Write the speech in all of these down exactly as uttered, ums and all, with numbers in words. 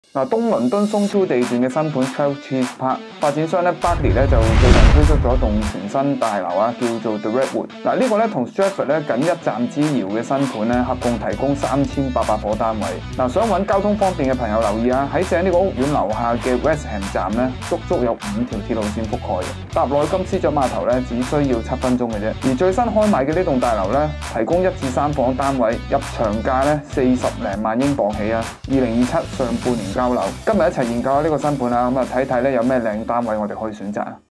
嗱，東倫敦 Zone two 地段嘅新盤 Twelve Cheese Park 發展商咧 Berkeley 咧就最近推出咗棟全新大樓啊，叫做 The Redwood。嗱，呢個咧同 Stratford 咧僅一站之遙嘅新盤咧，合共提供三千八百伙單位。嗱，想揾交通方便嘅朋友留意啊，喺正呢個屋苑樓下嘅 West Ham 站咧，足足有五條鐵路線覆蓋嘅。搭內金絲雀碼頭咧，只需要七分鐘嘅啫。而最新開賣嘅呢棟大樓咧，提供一至三房單位，入場價咧四十零萬英鎊起啊！二零二七上半年交樓。今日一齊研究下呢個新盤啦，咁啊睇睇咧有咩靚單位我哋可以選擇啊！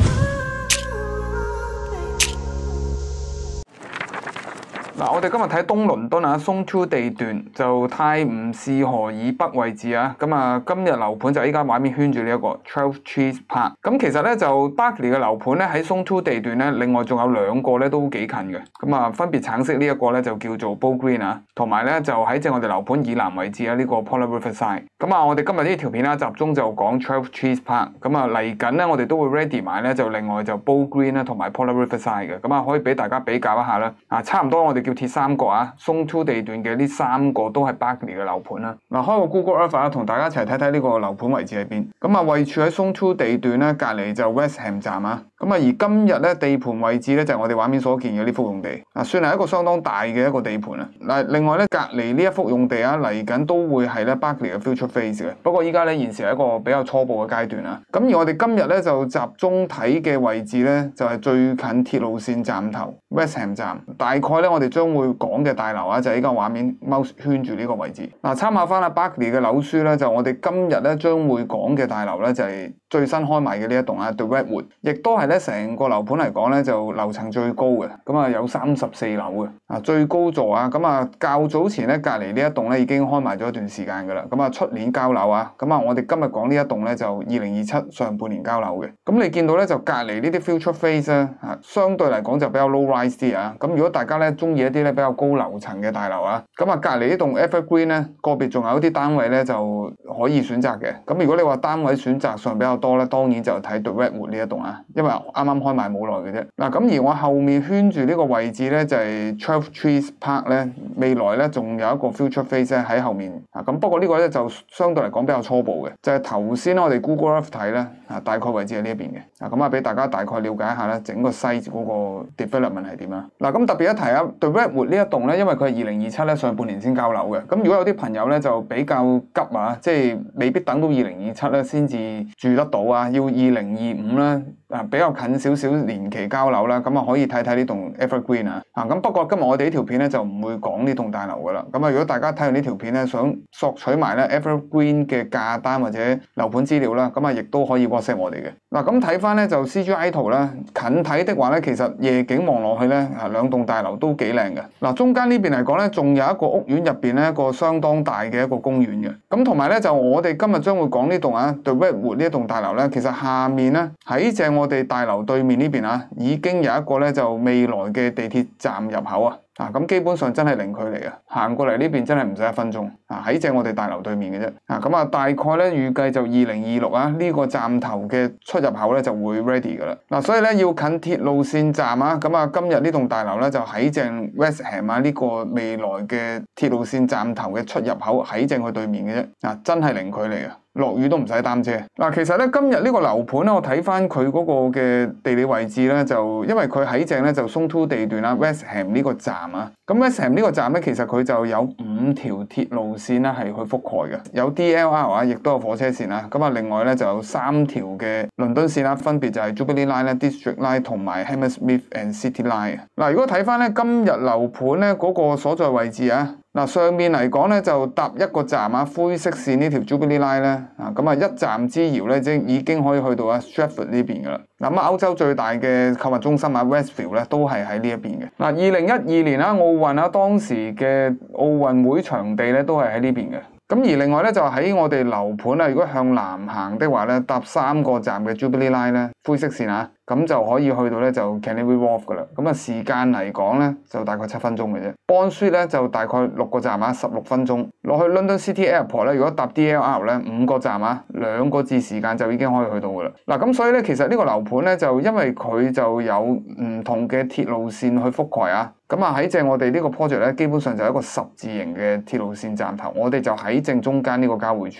嗱，我哋今日睇東倫敦啊 Zone two 地段就泰晤士河以北位置啊，咁啊今日樓盤就依家畫面圈住呢一個 Twelve Cheese Park。咁其實咧就 Berkeley 嘅樓盤咧喺 Zone two 地段咧，另外仲有兩個咧都幾近嘅，咁啊分別橙色呢一個咧就叫做 Bow Green 啊，同埋咧就喺正我哋樓盤以南位置啊呢、這個 Polar Riverside。咁啊我哋今日呢條片啦集中就講 Twelve Cheese Park。咁啊嚟緊咧我哋都會 ready 埋咧就另外就 Bow Green 啦同埋 Polar Riverside 嘅，咁啊可以俾大家比較一下啦。啊差唔多我哋叫鐵三角啊 Zone two 地段嘅呢三個都係 Berkeley 嘅樓盤啦。嗱，開個 Google Earth 啊，同大家一齊睇睇呢個樓盤位置喺邊。咁啊位處喺 Zone two 地段咧，隔離就 West Ham 站啊。咁啊而今日咧地盤位置咧就係我哋畫面所見嘅呢幅用地，啊算係一個相當大嘅一個地盤啊。嗱，另外咧隔離呢一幅用地啊嚟緊都會係咧 Berkeley 嘅 future phase 嘅，不過依家咧現時係一個比較初步嘅階段啊。咁而我哋今日咧就集中睇嘅位置咧就係最近鐵路線站頭 West Ham 站，大概咧我哋將會講嘅大樓啊就係依家畫面 mouse 圈住呢個位置。嗱，參考翻阿 Berkeley 嘅樓書咧，就我哋今日咧將會講嘅大樓咧就係最新開賣嘅呢一棟啊 The Redwood， 亦都係咧成個樓盤嚟講咧就樓層最高嘅，咁啊有三十四樓嘅啊最高座啊。咁啊較早前咧隔離呢一棟咧已經開賣咗一段時間噶啦，咁啊出年交樓啊。咁啊我哋今日講呢一棟咧就二零二七上半年交樓嘅。咁你見到咧就隔離呢啲 future phase 咧啊相對嚟講就比較 low rise 啲啊。咁如果大家咧中意一啲咧比較高樓層嘅大樓啊，咁啊隔離呢棟 Evergreen 咧個別仲有一啲單位咧就可以選擇嘅。咁如果你話單位選擇上比較多咧，當然就睇 The Redwood 呢一棟啊，因為啱啱開賣冇耐嘅啫。嗱，咁而我後面圈住呢個位置咧就係 Twelve Cheese Park 咧，未來咧仲有一個 future phase 咧喺後面啊。咁不過呢個咧就相對嚟講比較初步嘅，就係頭先我哋 Google Earth 睇咧啊，大概位置喺呢一邊嘅啊。咁啊俾大家大概了解一下咧整個 site 嗰個 development 係點啊。嗱，咁特別一提啊 The Redwood 呢一棟咧，因為佢係二零二七咧上半年先交樓嘅。咁如果有啲朋友咧就比較急啊，即係未必等到二零二七咧先至住得到啊，要二零二五咧啊比較近少少年期交樓啦，咁啊可以睇睇呢棟 Evergreen 啊。啊咁不過今日我哋呢條片咧就唔會講呢棟大樓噶啦。咁啊如果大家睇完呢條片咧想索取埋咧 Evergreen 嘅價單或者樓盤資料啦，咁啊亦都可以 WhatsApp 我哋嘅。嗱，咁睇翻咧就 C G I 圖啦，近睇的話咧其實夜景望落去咧啊兩棟大樓都幾靚嘅。嗱，中間呢邊嚟講咧仲有一個屋苑入邊咧一個相當大嘅一個公園嘅。咁同埋咧就我哋今日將會講呢棟啊 The Redwood 呢一棟大樓咧，其實下面咧喺正我哋大樓對面呢邊啊已經有一個咧就未來嘅地鐵站入口啊。啊，咁基本上真係零距離啊，行過嚟呢邊真係唔使一分鐘啊，喺正我哋大樓對面嘅啫。啊，咁啊大概咧預計就二零二六啊呢個站頭嘅出入口咧就會 ready 噶啦。嗱，所以咧要近鐵路線站啊，咁啊今日呢棟大樓咧就喺正 West Ham 啊呢個未來嘅鐵路線站頭嘅出入口喺正佢對面嘅啫。啊，真係零距離啊！落雨都唔使擔遮。嗱，其實咧今日呢個樓盤咧，我睇翻佢嗰個嘅地理位置咧，就因為佢喺正咧就 Zone two 地段啦 ，West Ham 呢個站啊。咁 West Ham 呢個站咧，其實佢就有五條鐵路線咧係去覆蓋嘅，有 D L R 啊，亦都有火車線啦。咁啊，另外咧就有三條嘅倫敦線啦，分別就係 Jubilee Line 咧、District Line 同埋 Hammersmith and City Line。嗱，如果睇翻咧今日樓盤咧嗰個所在位置啊。嗱，上面嚟講咧就搭一個站啊，灰色線呢條 Jubilee Line 咧，啊咁啊一站之遙咧，即已經可以去到啊 Stratford 呢邊噶啦。嗱咁啊，歐洲最大嘅購物中心啊 Westfield 咧都係喺呢一邊嘅。嗱，二零一二年啊奧運啊當時嘅奧運會場地咧都係喺呢邊嘅。咁而另外咧就喺我哋樓盤啊，如果向南行的話咧，搭三個站嘅 Jubilee Line 咧，灰色線啊，咁就可以去到咧就 Canary Wharf 噶啦。咁啊時間嚟講咧就大概七分鐘嘅啫。Bond Street 咧就大概六個站啊，十六分鐘。落去 London City Airport 咧，如果搭 D L R 咧五個站啊，兩個字時間就已經可以去到噶啦。嗱咁所以咧其實呢個樓盤咧就因為佢就有唔同嘅鐵路線去覆蓋啊。咁啊喺正我哋呢個 project 咧，基本上就係一個十字形嘅鐵路線站頭，我哋就喺正中間呢個交匯處嘅。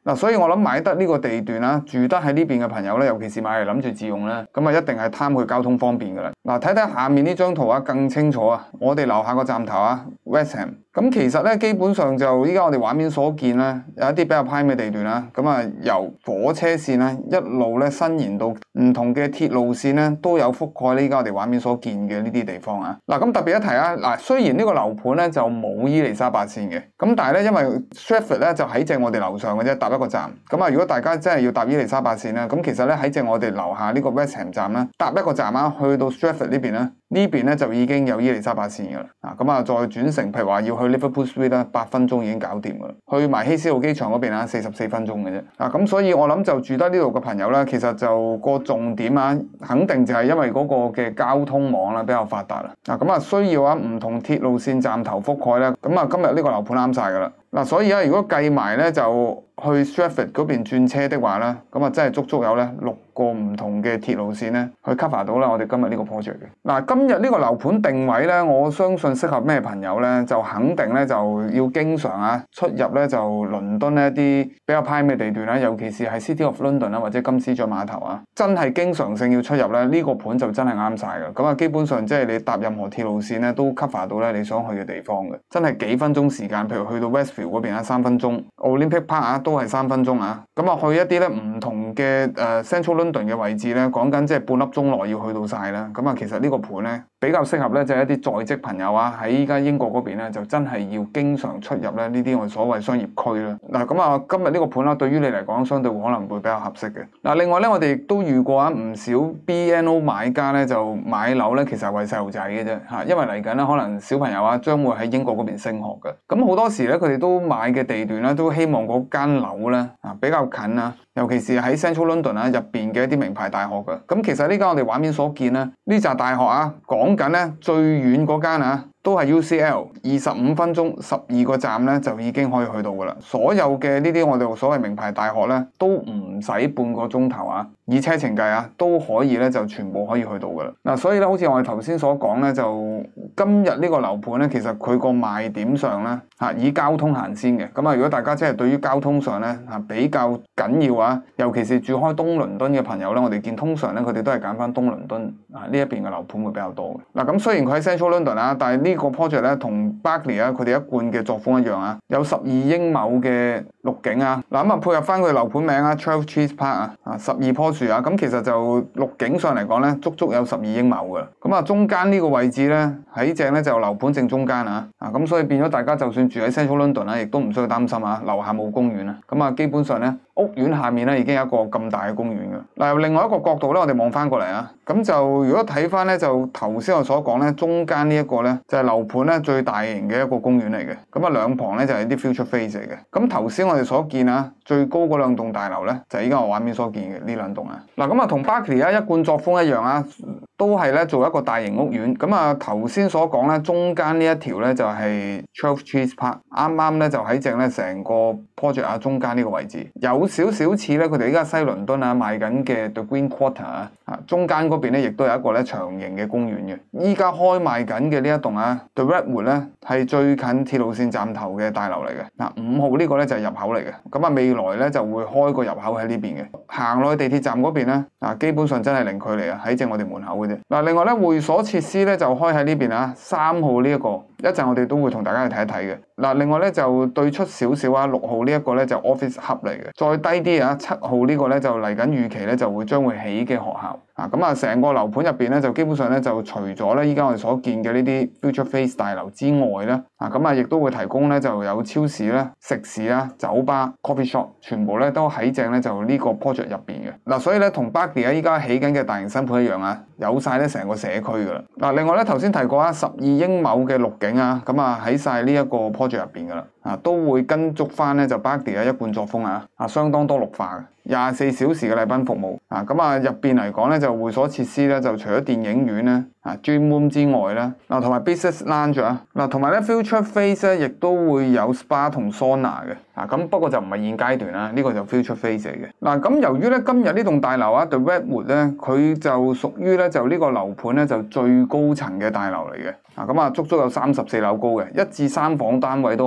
嗱，所以我諗買得呢個地段啦，住得喺呢邊嘅朋友咧，尤其是買嚟諗住自用咧，咁啊一定係貪佢交通方便噶啦。嗱，睇睇下面呢張圖啊，更清楚啊。我哋樓下個站頭啊 ，West Ham。咁其實咧，基本上就依家我哋畫面所見咧，有一啲比較 prime 嘅地段啦。咁啊，由火車線咧一路咧伸延到唔同嘅鐵路線咧，都有覆蓋呢依家我哋畫面所見嘅呢啲地方啊。嗱，咁特別一提啊，嗱，雖然呢個樓盤咧就冇伊利沙伯線嘅，咁但係咧因為 Stratford 咧就喺正我哋樓上嘅啫，搭一個站。咁啊，如果大家真係要搭伊利沙伯線咧，咁其實咧喺正我哋樓下呢個 West Ham 站咧，搭一個站啊，去到 Stratford 呢邊咧，呢邊咧就已經有伊利沙伯線噶啦。啊，咁啊再轉乘，譬如話要去 Liverpool Street 啦，八分鐘已經搞掂噶啦。去埋希斯路機場嗰邊啊，四十四分鐘嘅啫。啊，咁所以我諗就住得呢度嘅朋友咧，其實就個重點啊，肯定就係因為嗰個嘅交通網啦比較發達啦。啊，咁啊需要啊唔同鐵路線站頭覆蓋咧，咁啊今日呢個樓盤啱晒噶啦。嗱，所以啊，如果計埋咧就去 Stratford 嗰邊轉車的話咧，咁啊真係足足有咧六個唔同嘅鐵路線咧去 cover 到啦我哋今日呢個 project 嘅。嗱，今日呢個樓盤定位咧，我相信適合咩朋友咧，就肯定咧就要經常啊出入咧就倫敦一啲比較 prime 嘅地段啦，尤其是係 City of London 啦或者金絲雀碼頭啊，真係經常性要出入咧，呢個盤就真係啱晒嘅。咁啊，基本上即係你搭任何鐵路線咧都 cover 到咧你想去嘅地方嘅，真係幾分鐘時間，譬如去到 Westfield 嗰邊啊三分鐘 ，Olympic Park 啊都係三分鐘啊，咁啊去一啲咧唔同嘅誒 Central London 嘅位置咧，講緊即係半粒鐘內要去到晒啦。咁啊，其實呢個盤咧比較適合咧就係一啲在職朋友啊，喺依家英國嗰邊咧就真係要經常出入咧呢啲我哋所謂商業區啦。嗱，咁啊今日呢個盤啦，對於你嚟講相對可能會比較合適嘅。嗱，另外咧我哋亦都遇過啊唔少 B N O 買家咧就買樓咧，其實係為細路仔嘅啫嚇，因為嚟緊咧可能小朋友啊將會喺英國嗰邊升學嘅，咁好多時咧佢哋都買嘅地段咧都希望嗰間樓咧啊比較近啊。尤其是喺 Central London 啊入邊嘅一啲名牌大學嘅，咁其實呢間我哋畫面所見咧，呢紮大學啊講緊咧最遠嗰間啊都係 U C L， 二十五分鐘十二個站咧就已經可以去到噶啦。所有嘅呢啲我哋所謂名牌大學咧都唔使半個鐘頭啊，以車程計啊都可以咧就全部可以去到噶啦。嗱，所以咧好似我哋頭先所講咧，就今日呢個樓盤咧，其實佢個賣點上咧嚇以交通行先嘅。咁啊，如果大家即係對於交通上咧嚇比較緊要啊，尤其是住開東倫敦嘅朋友咧，我哋見通常咧佢哋都係揀翻東倫敦啊呢一邊嘅樓盤會比較多嘅。嗱，咁雖然佢喺 Central London 啊，但係呢個 project 咧同 Berkeley 啊佢哋一貫嘅作風一樣啊，有十二英畝嘅綠景啊。嗱，咁啊配合翻佢樓盤名啊 twelve Trees Park 啊，啊十二棵樹啊，咁其實就綠景上嚟講咧，足足有十二英畝嘅。咁啊中間呢個位置咧喺正咧就樓盤正中間啊，啊咁所以變咗大家就算住喺 Central London 啊，亦都唔需要擔心啊，樓下冇公園啊。咁啊基本上咧屋苑下面咧已經有一個咁大嘅公園嘅。嗱，由另外一個角度咧，我哋望翻過嚟啊，咁就如果睇翻咧，就頭先我所講咧，中間呢一個咧就係樓盤咧最大型嘅一個公園嚟嘅。咁啊兩旁咧就係啲 future face 嚟嘅。咁頭先我哋所見啊，最高嗰兩棟大樓咧就係依家我畫面所見嘅呢兩棟啊。嗱，咁啊同 Berkeley 啊一貫作風一樣啊，都係咧做一個大型屋苑。咁啊頭先所講咧，中間呢一條咧就係 twelve Trees Park，啱啱咧就喺正咧成個 project 啊中間呢個位置，有少少似咧佢哋依家西倫敦啊賣緊嘅 The Green Quarter 啊，啊中間嗰邊咧亦都有一個咧長形嘅公園嘅。依家開賣緊嘅呢一棟啊 The Redwood 咧係最近鐵路線站頭嘅大樓嚟嘅。嗱，五號呢個咧就係入口嚟嘅，咁啊未來咧就會開個入口喺呢邊嘅。行落去地鐵站嗰邊咧，啊基本上真係零距離啊，喺正我哋門口嘅啫。嗱，另外咧會所設施咧就開喺呢邊啊，三號呢一個，一陣我哋都會同大家去睇一睇嘅。嗱，另外咧就對出少少啊，六號呢一個咧就 office hub 嚟嘅，再低啲啊，七號呢個咧就嚟緊預期咧就會將會起嘅學校啊，咁啊成個樓盤入邊咧就基本上咧就除咗咧依家我哋所見嘅呢啲 future face 大樓之外咧啊，咁啊亦都會提供咧就有超市啦、食肆啦、酒吧、coffee shop， 全部咧都喺正咧就呢個 project 入邊嘅。嗱，所以咧同 Berkeley 依家起緊嘅大型新盤一樣啊，有晒咧成個社區噶啦。嗱，另外咧頭先提過啊，十二英畝嘅綠景啊，咁啊喺晒呢一個 project 入邊噶啦。啊，都會跟足翻咧就 Berkeley 啊一貫作風啊，啊相當多綠化嘅，廿四小時嘅禮賓服務啊，咁啊入邊嚟講咧就會所設施咧就除咗電影院咧啊 Gym Room 之外咧，嗱同埋 Business Lounge 啊，嗱同埋咧 Future Face 咧亦都會有 Spa 同 Sauna 嘅，啊咁不過就唔係現階段啦，呢個就 Future Face 嚟嘅。嗱咁由於咧今日呢棟大樓啊 The Redwood 咧，佢就屬於咧就呢個樓盤咧就最高層嘅大樓嚟嘅。啊咁啊足足有三十四樓高嘅，一至三房單位都可以選擇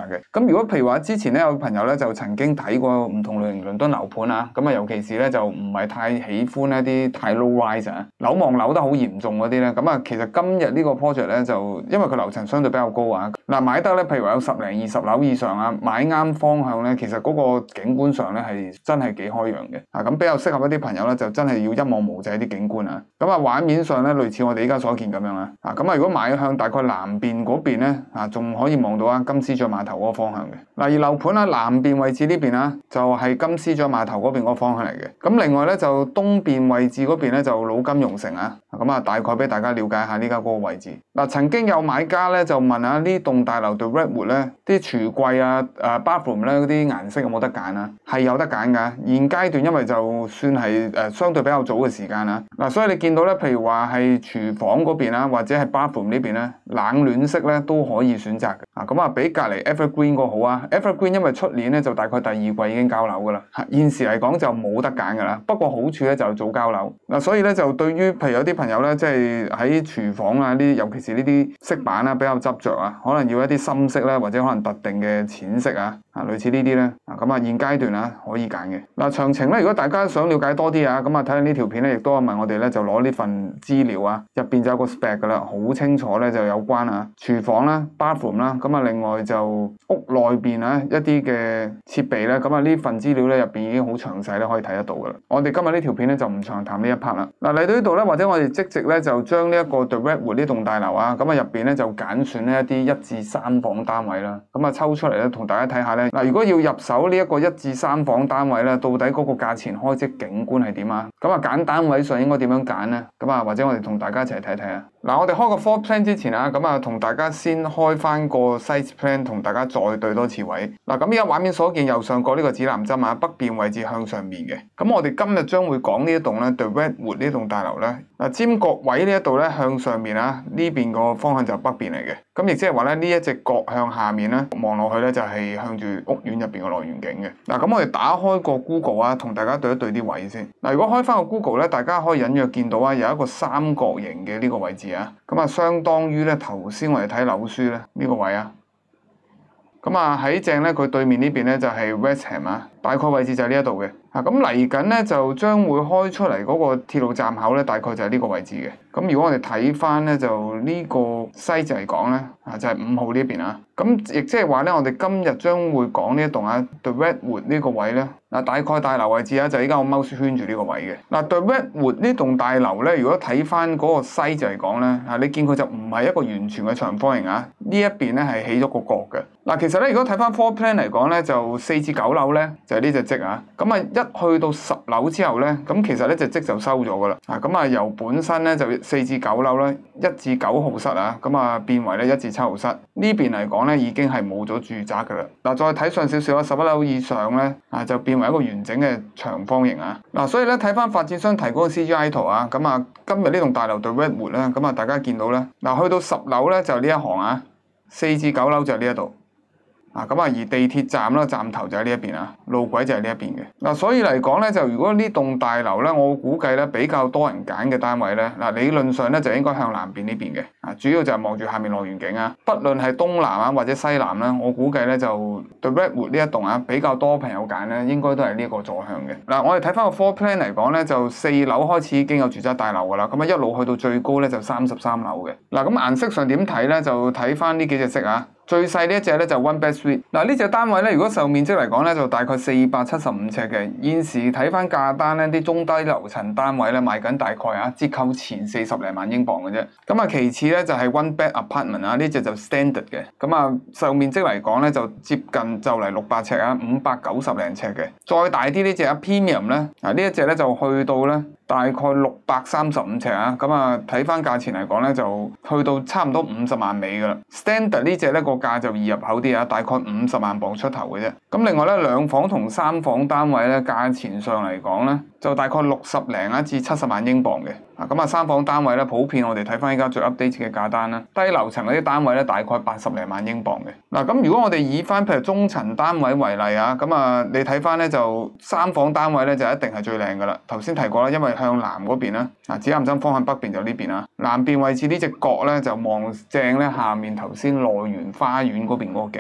擇嘅。咁如果譬如話之前咧有朋友咧就曾經睇過唔同類型倫敦樓盤啊，咁啊尤其是咧就唔係太喜歡一啲太 low rise 啊，樓望樓得好嚴重嗰啲咧，咁啊其實今日呢個 project 咧就因為佢樓層相對比較高啊，嗱買得咧譬如話有十零二十樓以上啊，買啱方向咧，其實嗰個景觀上咧係真係幾開揚嘅啊，咁比較適合一啲朋友咧就真係要一望無際啲景觀啊，咁啊畫面上咧類似我哋依家所見咁樣啦，啊咁啊如果買向大概南邊嗰邊咧啊，仲可以望到啊金絲雀碼頭嗰個方向嘅。嗱而樓盤啊南邊位置呢邊啊就係金絲雀碼頭嗰邊嗰個方向嚟嘅。咁另外咧就東邊位置嗰邊咧就老金融城啊，咁啊大概俾大家了解下呢家嗰個位置。嗱曾經有買家咧就問下呢棟大樓 The Redwood 咧啲櫥櫃啊、誒 bathroom 咧嗰啲顏色有冇得揀啊？係有得揀噶。現階段因為就算係誒相對比較早嘅時間啦，嗱所以你見到咧，譬如話係廚房嗰邊啊，或者係 bathroom 呢邊咧，冷暖色咧都可以選擇嘅。啊咁啊，比隔離 Evergreen 個好啊。Evergreen 因為出年咧就大概第二季已經交樓噶啦，現時嚟講就冇得揀噶啦。不過好處咧就早交樓。嗱所以咧就對於譬如有啲朋友咧，即係喺廚房啊呢，尤其是呢啲色板啊比較執着啊，可能要一啲深色啦，或者可能特定嘅淺色啊，啊類似呢啲咧，啊咁啊現階段啊可以揀嘅。嗱詳情咧，如果大家想了解多啲啊，咁啊睇下呢條片咧，亦都問我哋咧就攞呢份資料啊，入邊就有個 spec 噶啦，好清楚咧就有關啊廚房啦、bathroom 啦，咁啊另外就屋內邊啊一啲嘅設備咧，咁啊呢份資料咧入邊已經好詳細咧，可以睇得到噶啦。我哋今日呢條片咧就唔長談呢一 part 啦。嗱嚟到呢度咧，或者我哋即席咧就將呢一個 The Redwood 呢棟大樓啊，咁啊入邊咧就揀選呢一啲一至三房單位啦，咁啊抽出嚟咧同大家睇下咧。嗱如果要入手呢一個一至三房單位咧，到底嗰個價錢開則景觀係點啊？咁啊揀單位上應該點樣揀咧？咁啊或者我哋同大家一齊睇睇啊。嗱我哋開個 floor plan 之前啊，咁啊同大家先開翻個 site plan，同大家再對多次位。嗱咁依家畫面所見右上角呢個指南針啊，北邊位置向上面嘅。咁我哋今日將會講呢一棟咧 The Redwood 呢棟大樓咧。嗱尖角位呢一度咧向上面啊，呢邊個方向就北邊嚟嘅。咁亦即係話咧呢一隻角向下面咧望落去咧就係向住屋苑入邊嘅內園景嘅。嗱咁我哋打開個 Google 啊，同大家對一對啲位先。嗱如果開翻個 Google 咧，大家可以隱約見到啊有一個三角形嘅呢個位置啊，咁啊相當於咧頭先我哋睇樓書咧呢個位啊。咁啊喺正咧佢對面呢邊咧就係 West Ham 啊，大概位置就係呢一度嘅。啊咁嚟緊咧就將會開出嚟嗰個鐵路站口咧，大概就係呢個位置嘅。咁如果我哋睇翻咧就呢個西就嚟講咧啊就係五號呢邊啊。咁亦即係話咧，我哋今日將會講呢一棟啊 The Redwood 呢個位咧，嗱大概大樓位置啊就依家我 mouse 圈住呢個位嘅。嗱 The Redwood 呢棟大樓咧，如果睇翻嗰個西就嚟講咧，啊你見佢就唔係一個完全嘅長方形啊，呢一邊咧係起咗個角嘅。嗱其實咧，如果睇翻 floor plan 嚟講咧，就四至九樓咧就係呢隻積啊。咁啊一去到十樓之後咧，咁其實呢隻積就收咗噶啦。啊咁啊由本身咧就四至九樓咧，一至九號室啊，咁啊變為咧一至七號室。呢邊嚟講咧已經係冇咗住宅噶啦。嗱再睇上少少啊，十一樓以上咧啊就變為一個完整嘅長方形啊。嗱所以咧睇翻發展商提供嘅 C G I 圖啊，咁啊今日呢棟大樓 The Redwood 咧，咁啊大家見到咧，嗱去到十樓咧就呢一行啊，四至九樓就係呢一度。啊咁啊，而地鐵站啦，站頭就喺呢一邊啊，路軌就係呢一邊嘅。嗱、啊，所以嚟講咧，就如果呢棟大樓咧，我估計咧比較多人揀嘅單位咧，嗱、啊、理論上咧就應該向南邊呢邊嘅。啊，主要就係望住下面內園景啊，不論係東南啊或者西南啦，我估計咧就 The Redwood 呢一棟啊比較多朋友揀咧，應該都係呢個座向嘅。嗱、啊，我哋睇翻個 floor plan 嚟講咧，就四樓開始已經有住宅大樓噶啦，咁啊一路去到最高咧就三十三樓嘅。嗱、啊，咁顏色上點睇咧？就睇翻呢幾隻色啊。最細呢一隻咧就 One Bed Suite。嗱呢隻單位咧，如果售面積嚟講咧，就大概四百七十五尺嘅。現時睇翻價單咧，啲中低樓層單位咧賣緊大概啊折扣前四十零萬英鎊嘅啫。咁啊其次咧就係 One Bed Apartment 啊，呢隻就 Standard 嘅。咁啊售面積嚟講咧就接近就嚟六百尺啊，五百九十零尺嘅。再大啲呢隻啊 Premium 咧，啊呢一隻咧就去到咧大概六百三十五尺啊。咁啊睇翻價錢嚟講咧就去到差唔多五十萬尾噶啦。Standard 呢隻咧個價就易入口啲啊，大概五十萬磅出頭嘅啫。咁另外咧，兩房同三房單位咧，價錢上嚟講咧，就大概六十零啊至七十萬英鎊嘅。啊，咁啊三房單位咧，普遍我哋睇翻依家最 update 嘅價單啦，低樓層嗰啲單位咧，大概八十零萬英鎊嘅。嗱，咁如果我哋以翻譬如中層單位為例啊，咁啊你睇翻咧就三房單位咧就一定係最靚噶啦。頭先提過啦，因為向南嗰邊啦，啊指南針方向北邊就呢邊啦，南邊位置呢隻角咧就望正咧下面頭先內園花園嗰邊嗰個景嘅。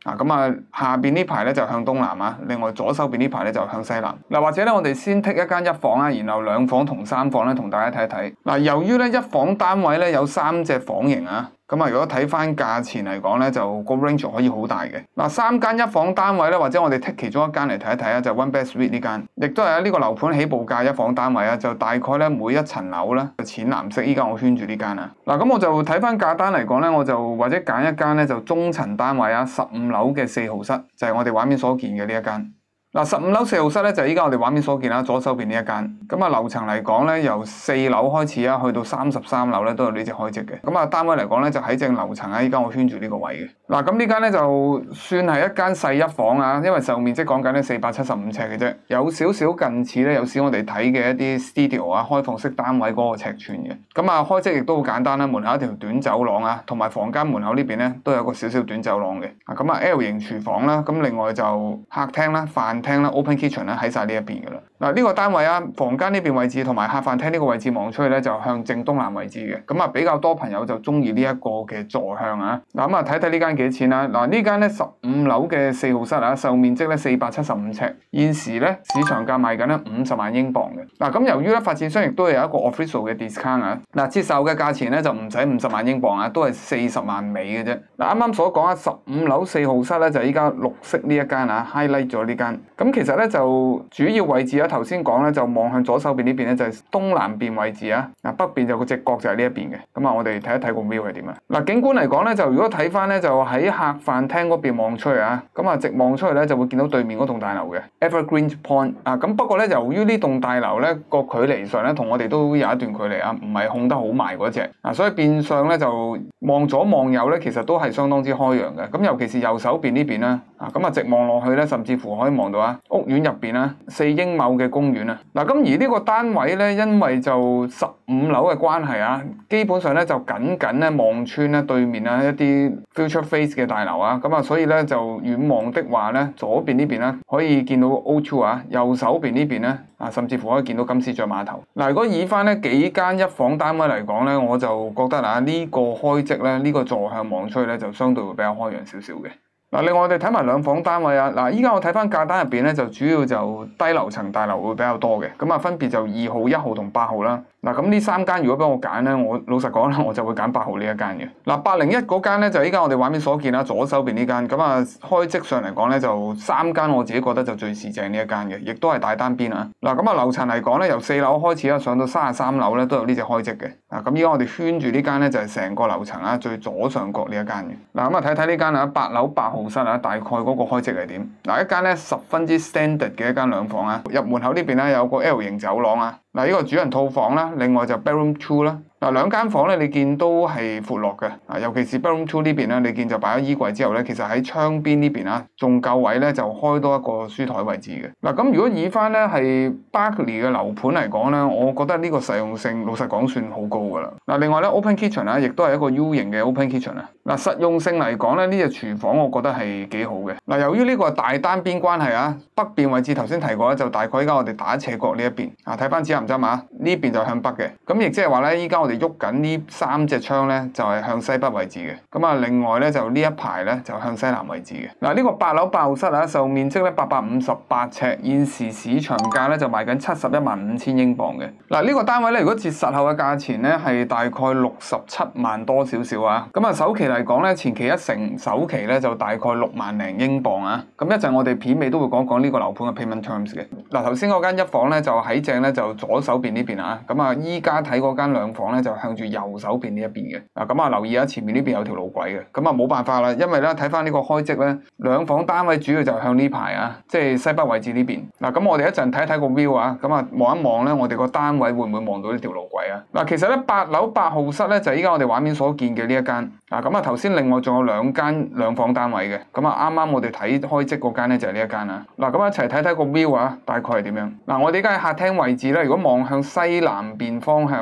啊，咁啊下邊呢排咧就向東南啊，另外左手邊呢排咧就向西南。嗱、啊，或者咧我哋先剔一間一房啊，然後兩房同三房咧同大家睇一睇。嗱、啊，由於咧一房單位咧有三隻房型啊。咁啊，如果睇翻價錢嚟講咧，就個 range 可以好大嘅。嗱，三間一房單位咧，或者我哋剔其中一間嚟睇一睇啊，就 One Bed Suite 呢間，亦都係啊呢個樓盤起步價一房單位啊，就大概咧每一層樓咧就淺藍色，依家我圈住呢間啊。嗱，咁我就睇翻價單嚟講咧，我就或者揀一間咧就中層單位啊，十五樓嘅四號室，就係我哋畫面所見嘅呢一間。嗱，十五樓四號室咧就係依家我哋畫面所見啦，左手邊呢一間。咁啊樓層嚟講咧，由四樓開始啊，去到三十三樓咧都有呢隻開則嘅。咁啊單位嚟講咧就喺正樓層啊，依家我圈住呢個位嘅。嗱，咁呢間咧就算係一間細一房啊，因為售面積講緊咧四百七十五尺嘅啫，有少少近似咧有時我哋睇嘅一啲 studio 啊開放式單位嗰個尺寸嘅。咁啊開則亦都好簡單啦，門口一條短走廊啊，同埋房間門口呢邊咧都有個少少短走廊嘅。啊咁啊 L 型廚房啦，咁另外就客廳啦、飯廳啦、open kitchen 咧喺晒呢一邊噶啦。嗱，呢個單位啊，房間呢邊位置同埋客飯廳呢個位置望出去咧就向正東南位置嘅。咁啊比較多朋友就中意呢一個嘅坐向啊。嗱咁啊睇睇呢間幾錢啦。嗱呢間咧十五樓嘅四號室啊，售面積咧四百七十五尺，現時咧市場價賣緊咧五十萬英鎊嘅。嗱咁由於咧發展商亦都有一個 official 嘅 discount 啊，嗱接受嘅價錢咧就唔使五十萬英鎊啊，都係四十萬尾嘅啫。嗱啱啱所講啊，十五樓四號室咧就依家綠色呢一間啊 highlight 咗呢間。咁其實咧就主要位置啊，頭先講咧就望向左手邊呢邊咧就係東南邊位置啊，嗱北邊就個直角就係呢一邊嘅。咁啊我哋睇一睇個 view 係點啊。嗱景觀嚟講咧就如果睇翻咧就喺客飯廳嗰邊望出去啊，咁啊直望出去咧就會見到對面嗰棟大樓嘅 Evergreen Point 啊。咁不過咧由於呢棟大樓咧個距離上咧同我哋都有一段距離啊，唔係控得好埋嗰隻啊，所以變相咧就望左望右咧其實都係相當之開揚嘅。咁尤其是右手邊呢邊啦，啊咁啊直望落去咧甚至乎可以望到啊屋苑入邊啦四英畝嘅公園啊。嗱咁而呢個單位咧因為就十五樓嘅關係啊，基本上咧就僅僅咧望穿咧對面啊一啲 future face 嘅大樓啊，咁啊所以咧就遠望的話咧左邊呢邊咧可以見到 O 二 啊，右手邊呢邊咧啊甚至乎可以見到金絲雀碼頭。嗱如果以翻呢幾間一房單位嚟講咧，我就覺得啊呢個開則咧呢個坐向望出去咧就相對會比較開揚少少嘅。嗱，另外我哋睇埋兩房單位啊，嗱，依家我睇翻價單入邊咧，就主要就低樓層大樓會比較多嘅，咁啊分別就二號、一號同八號啦。嗱，咁呢三間如果俾我揀咧，我老實講咧，我就會揀八號呢一間嘅。嗱，八零一嗰間咧就依家我哋畫面所見啦，左手邊呢間，咁啊開則上嚟講咧就三間我自己覺得就最市正呢一間嘅，亦都係大單邊啊。嗱，咁啊樓層嚟講咧，由四樓開始啦，上到三十三樓咧都有呢隻開則嘅。嗱，咁依家我哋圈住呢間咧就係成個樓層啊最左上角呢一間嘅。嗱，咁啊睇睇呢間啊八樓八號室啊，大概嗰個開則係點？嗱，一間咧十分之 standard 嘅一間兩房啊，入門口呢邊咧有個 L 型走廊啊。嗱，呢個主人套房啦，另外就 bedroom two 啦。嗱，兩間房咧，你見都係闊落嘅。啊，尤其是 bedroom two 呢邊咧，你見就擺咗衣櫃之後咧，其實喺窗邊呢邊啊，仲夠位咧，就開多一個書台位置嘅。嗱，咁如果以翻咧係 Berkeley 嘅樓盤嚟講咧，我覺得呢個實用性老實講算好高噶啦。嗱，另外咧 open kitchen 啊，亦都係一個 U 型嘅 open kitchen 啊。嗱，實用性嚟講咧，呢隻廚房我覺得係幾好嘅。嗱，由於呢個大單邊關係啊，北邊位置頭先提過咧，就大概依家我哋打斜角呢一邊啊，睇翻指南針啊，呢邊就向北嘅。咁亦即係話咧，依家我哋喐緊呢三隻窗咧，就係向西北位置嘅。咁啊，另外咧就呢一排咧就向西南位置嘅。嗱，呢個八樓八號室啊，售面積咧八百五十八尺，現時市場價咧就賣緊七十一萬五千英鎊嘅。嗱，呢個單位咧，如果折實後嘅價錢咧係大概六十七萬多少少啊。咁啊，首期嚟講咧，前期一成，首期咧就大概六萬零英鎊啊。咁一陣我哋片尾都會講講呢個樓盤嘅 payment terms 嘅。嗱，頭先嗰間一房咧就喺正咧就左手邊呢邊啊。咁啊，依家睇嗰間兩房咧就向住右手邊呢一邊嘅。嗱，咁啊留意下前面呢邊有條路軌嘅。咁啊冇辦法啦，因為咧睇翻呢個開則咧，兩房單位主要就向呢排啊，即係西北位置呢邊。嗱，咁我哋一陣睇一睇個 view 啊，咁啊望一望咧，我哋個單位會唔會望到呢條路軌啊？嗱，其實咧八樓八號室咧就係依家我哋畫面所見嘅呢一間。啊，咁啊頭先另外仲有兩間兩房單位嘅。咁啊啱啱我哋睇開則嗰間咧就係呢一間啊。嗱，咁一齊睇睇個 view 啊，大概係點樣？嗱，我哋而家喺客廳位置咧，如果望向西南邊方向啊，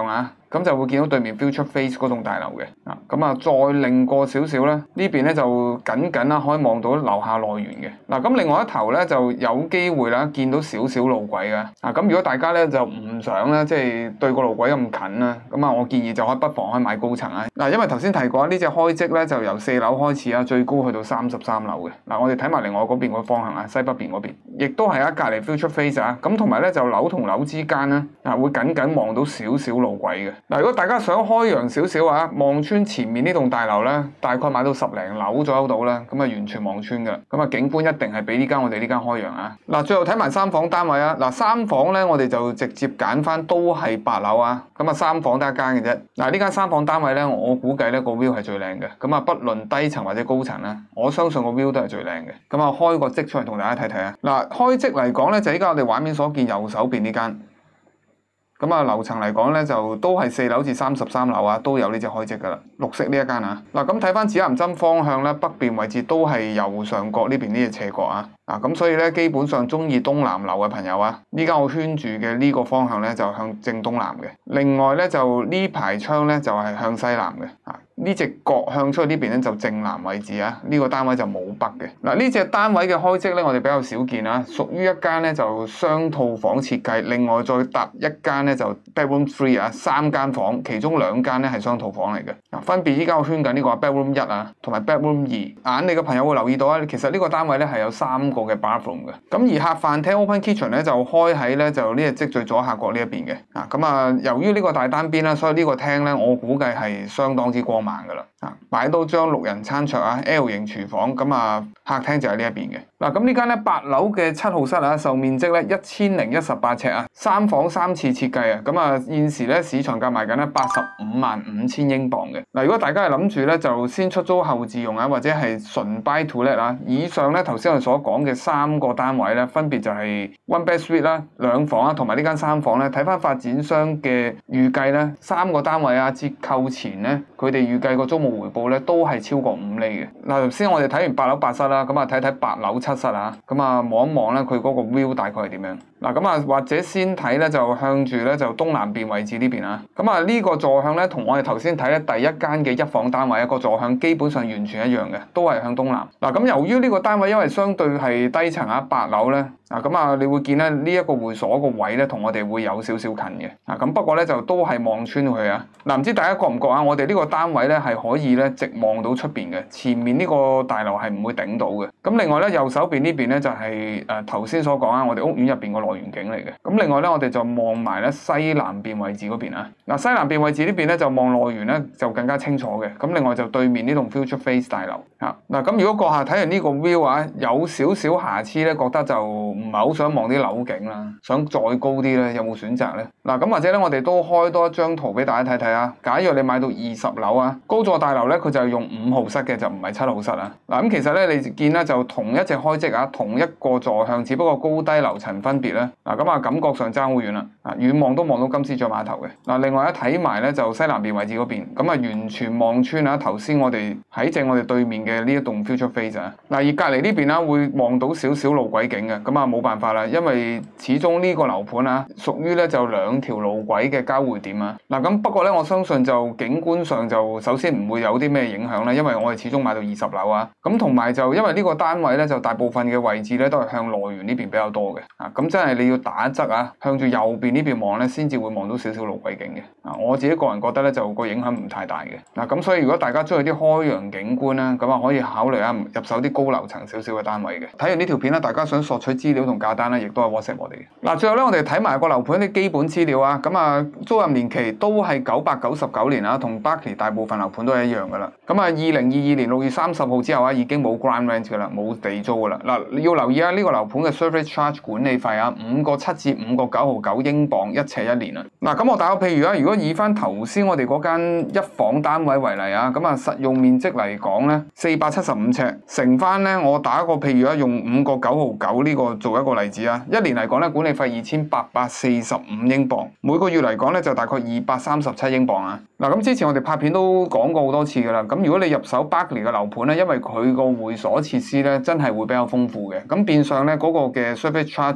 咁就會見到對面 Future Face 嗰棟大樓嘅。啊，咁啊再擰過少少咧，呢邊咧就緊緊啦，可以望到樓下內園嘅。嗱，咁另外一頭咧就有機會啦，見到少少路軌嘅。啊，咁如果大家咧就唔想咧，即係對個路軌咁近啦，咁啊我建議就可以不妨可以買高層啊。嗱，因為頭先提過呢隻開積咧就由四樓開始啊，最高去到三十三樓嘅。嗱，我哋睇埋另外嗰邊個方向啊，西北邊嗰邊，亦都係啊隔離 Future Face 啊。咁同埋咧就樓同樓之間咧啊會緊緊望到少少路軌嘅。嗱，如果大家想開揚少少啊，望穿前面呢棟大樓咧，大概買到十零樓左右到啦，咁啊完全望穿噶，咁啊景觀一定係比呢間我哋呢間開揚啊。嗱，最後睇埋三房單位啊，嗱三房咧我哋就直接揀翻都係八樓啊，咁啊三房得一間嘅啫。嗱，呢間三房單位咧，我估計咧個 view 係最靚嘅，咁啊不論低層或者高層咧，我相信個 view 都係最靚嘅。咁啊開個積出嚟同大家睇睇啊。嗱，開積嚟講咧就依家我哋畫面所見右手邊呢間。咁啊，樓層嚟講咧，就都係四樓至三十三樓啊，都有呢隻開積噶啦，綠色呢一間啊。嗱，咁睇翻指南針方向咧，北邊位置都係右上角呢邊呢隻斜角啊。啊，咁所以咧，基本上中意東南樓嘅朋友啊，呢間我圈住嘅呢個方向咧，就向正東南嘅。另外咧，就呢排窗咧就係向西南嘅。啊，呢隻角向出去呢邊咧就正南位置啊。呢個單位就冇北嘅。嗱，呢隻單位嘅開積咧，我哋比較少見啊，屬於一間咧就雙套房設計，另外再搭一間咧就 bedroom three 啊，三間房，其中兩間咧係雙套房嚟嘅。啊，分別依家我圈緊呢個 bedroom 一啊，同埋 bedroom 二。眼你嘅朋友會留意到啊，其實呢個單位咧係有三個嘅 bathroom 嘅。咁而客飯廳 open kitchen 咧就開喺咧就呢隻積最左下角呢一邊嘅。啊，咁啊由於呢個大單邊啦，所以呢個廳咧我估計係相當之光猛噶啦。啊，擺到張六人餐桌啊 ，L 型廚房，咁啊客廳就喺呢一邊嘅。嗱，咁呢間咧八樓嘅七號室啊，售面積咧一千零一十八尺啊，三房三廁設計啊，咁啊現時咧市場價賣緊咧八十五萬五千英鎊嘅。嗱，如果大家係諗住咧就先出租後自用啊，或者係純 buy to let 啊，以上咧頭先我哋所講嘅三個單位咧，分別就係 one bed suite 啦，兩房啊，同埋呢間三房咧，睇翻發展商嘅預計咧，三個單位啊折扣前咧，佢哋預計個租務回報咧都係超過五厘嘅。嗱，頭先我哋睇完八樓八室啦，咁啊睇睇八樓七室啊，咁啊望一望咧佢嗰個 view 大概係點樣？嗱，咁啊或者先睇咧就向住咧就東南邊位置呢邊啊，咁啊呢個坐向咧同我哋頭先睇咧第一間嘅一房單位一個坐向基本上完全一樣嘅，都係向東南。嗱，咁由於呢個單位因為相對係低層啊，八樓咧。啊，咁啊，你會見咧呢一個會所個位咧，同我哋會有少少近嘅。啊，咁不過咧就都係望穿去啊。嗱，唔知大家覺唔覺啊？我哋呢個單位咧係可以咧直望到出邊嘅，前面呢個大樓係唔會頂到嘅。咁另外咧右手邊呢邊咧就係誒頭先所講啊，我哋屋苑入邊個內園景嚟嘅。咁另外咧我哋就望埋咧西南邊位置嗰邊啊。嗱，西南邊位置呢邊咧就望內園咧就更加清楚嘅。咁另外就對面呢棟 Future Face 大樓。啊，嗱，咁如果閣下睇完呢個 view 啊，有少少瑕疵咧，覺得就唔係好想望啲樓景啦，想再高啲咧，有冇選擇咧？嗱，咁或者咧，我哋都開多一張圖俾大家睇睇啊。假如你買到二十樓啊，高座大樓咧，佢就係用五號室嘅，就唔係七號室啊。嗱，咁其實咧，你見咧就同一隻開積啊，同一個座向，只不過高低樓層分別咧。嗱，咁啊，感覺上爭好遠啦。啊，遠望都望到金絲雀碼頭嘅。嗱，另外一睇埋咧就西南邊位置嗰邊，咁啊完全望穿啊頭先我哋喺正我哋對面嘅呢一棟 Future Face 啊。嗱，而隔離呢邊啦會望到少少路軌景嘅，咁啊冇辦法啦，因為始終呢個樓盤啊屬於咧就兩條路軌嘅交匯點啊。嗱，咁不過咧我相信就景觀上就首先唔會有啲咩影響咧，因為我哋始終買到二十樓啊。咁同埋就因為呢個單位咧就大部分嘅位置咧都係向內園呢邊比較多嘅。啊，咁真係你要打側啊，向住右邊呢邊望咧，先至會望到少少路軌景嘅。啊，我自己個人覺得咧就個影響唔太大嘅。嗱，咁所以如果大家中意啲開揚景觀咧，咁啊可以考慮下入手啲高樓層少少嘅單位嘅。睇完呢條片咧，大家想索取資料同價單咧，亦都係 WhatsApp 我哋嘅。嗱，最後咧我哋睇埋個樓盤啲基本資料啊。咁啊，租賃年期都係九百九十九年啊，同 Berkeley 大部分樓盤都係一樣噶啦。咁啊，二零二二年六月三十號之後啊，已經冇 ground rent 噶啦，冇地租噶啦。嗱，要留意啊，呢個樓盤嘅 service charge 管理費啊，五個七至五個九毫九英鎊一尺一年啊。嗱，咁我打個譬如啊，如果以翻頭先我哋嗰間一房單位為例啊，咁啊實用面積嚟講咧，四百七十五尺，乘翻咧，我打個譬如啊，用五個九毫九呢個做一個例子啊，一年嚟講咧，管理費二千八百四十五英鎊，每個月嚟講咧就大概二百三十七英鎊啊。嗱，咁之前我哋拍片都講過好多次噶啦，咁如果你入手 Berkeley 嘅樓盤咧，因為佢個會所設施咧真係會比較豐富嘅，咁變相咧嗰個嘅 service charge 管理費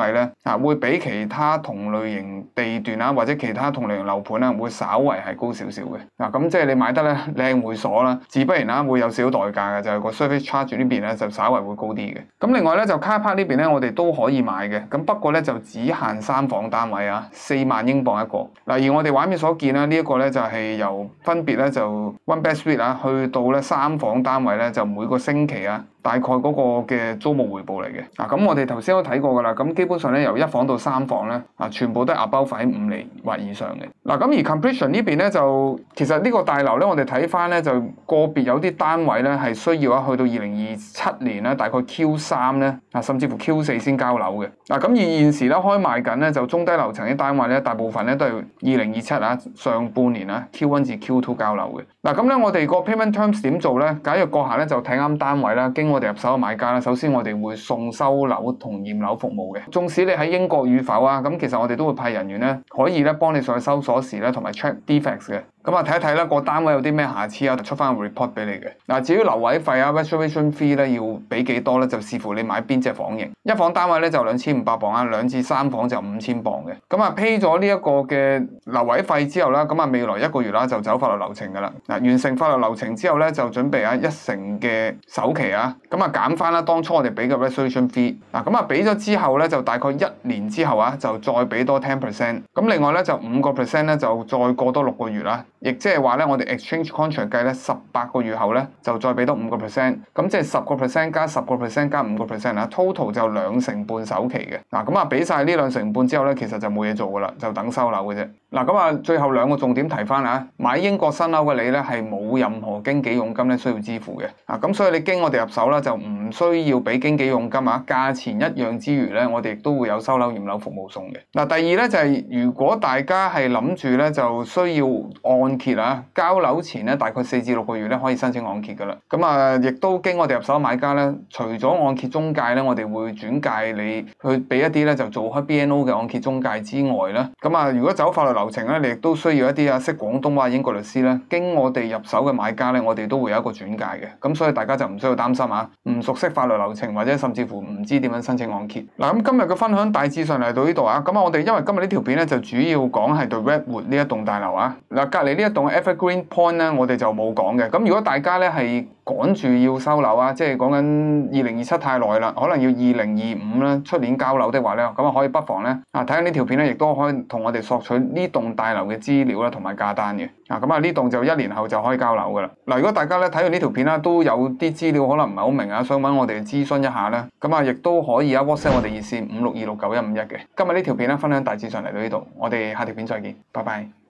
費咧啊，會比其他同類型地段啊或者其他同類型樓盤咧會稍為係高少少嘅。嗱、啊、咁即係你買得咧靚會所啦，自不然啦會有少少代價嘅，就係、是、個 service charge 呢邊咧就稍為會高啲嘅。咁另外咧就 car park 呢邊咧我哋都可以買嘅，咁不過咧就只限三房單位啊，四萬英鎊一個。嗱而我哋畫面所見啦，呢、這、一個咧就係由分別咧就 one bed suite 啊去到咧三房單位咧就每個星期啊大概嗰個嘅租務回報嚟嘅。啊咁我哋頭先都睇過噶啦，咁基本上咧由一房到三房咧啊全部都係 above 喺五厘或以上嘅。嗱咁而 completion 呢邊咧就其實呢個大樓咧我哋睇翻咧就個別有啲單位咧係需要啊去到二零二七年咧大概 Q 三咧啊甚至乎 Q 四先交樓嘅。嗱咁而現時咧開賣緊咧就中低樓層啲單位咧大部分咧都係二零二七啊上半年啊 Q 一至 Q 二交樓嘅。嗱咁咧我哋個 payment terms 點做咧？假如閣下咧就睇啱單位啦，經我哋入手嘅買家啦，首先我哋會送收樓同驗樓服務嘅。縱使你喺英國與否啊，咁其實我哋都會派人員咧可以咧幫你上去收鎖匙咧同埋 check defects 嘅。咁啊睇一睇啦，個單位有啲咩瑕疵啊，出翻個 report 俾你嘅。嗱，至於留位費啊 reservation fee 咧要俾幾多咧，就視乎你買邊隻房型。一房單位咧就兩千五百磅啊，兩至三房就五千磅嘅。咁啊 pay 咗呢一個嘅留位費之後啦，咁啊未來一個月啦就走法律流程噶啦。嗱，完成法律流程之後咧就準備啊一成嘅首期啊，咁啊減翻啦當初我哋俾嘅 reservation fee。嗱，咁啊俾咗之後咧就大概一年之後啊就再俾多 ten percent。咁另外咧就五個 percent 咧就再過多六個月啦。亦即係話咧，我哋 exchange contract 計咧，十八個月後咧就再俾多五個 percent，咁即係十個 percent 加十個 percent 加五個 percent 啦 ，total 就兩成半首期嘅。嗱，咁啊俾晒呢兩成半之後咧，其實就冇嘢做噶啦，就等收樓嘅啫。嗱，咁啊最後兩個重點提翻啊，買英國新樓嘅你咧係冇任何經紀佣金咧需要支付嘅。啊，咁所以你經我哋入手啦，就唔需要俾經紀佣金啊，價錢一樣之餘咧，我哋亦都會有收樓驗樓服務送嘅。嗱，第二咧就係、是、如果大家係諗住咧就需要按按揭啊，交樓前咧大概四至六個月咧可以申請按揭噶啦。咁啊，亦都經我哋入手買家咧，除咗按揭中介咧，我哋會轉介你去俾一啲咧就做開 B N O 嘅按揭中介之外咧，咁啊，如果走法律流程咧，你亦都需要一啲啊識廣東話英國律師咧，經我哋入手嘅買家咧，我哋都會有一個轉介嘅。咁所以大家就唔需要擔心啊，唔熟悉法律流程或者甚至乎唔知點樣申請按揭。嗱，咁今日嘅分享大致上嚟到呢度啊。咁啊，我哋因為今日呢條片咧就主要講係對 Redwood 呢一棟大樓啊。嗱，隔離呢一棟 Evergreen Point 咧，我哋就冇講嘅。咁如果大家咧係趕住要收樓啊，即係講緊二零二七太耐啦，可能要二零二五啦，出年交樓的話咧，咁啊可以不妨咧啊睇下呢條片咧，亦都可以同我哋索取呢棟大樓嘅資料啦，同埋價單嘅。啊，咁啊呢棟就一年後就可以交樓噶啦。嗱，如果大家咧睇完呢條片啦，都有啲資料可能唔係好明啊，想揾我哋諮詢一下咧，咁啊亦都可以啊 WhatsApp 我哋熱線五六二六九一五一嘅。今日呢條片咧分享大致上嚟到呢度，我哋下條片再見，拜拜。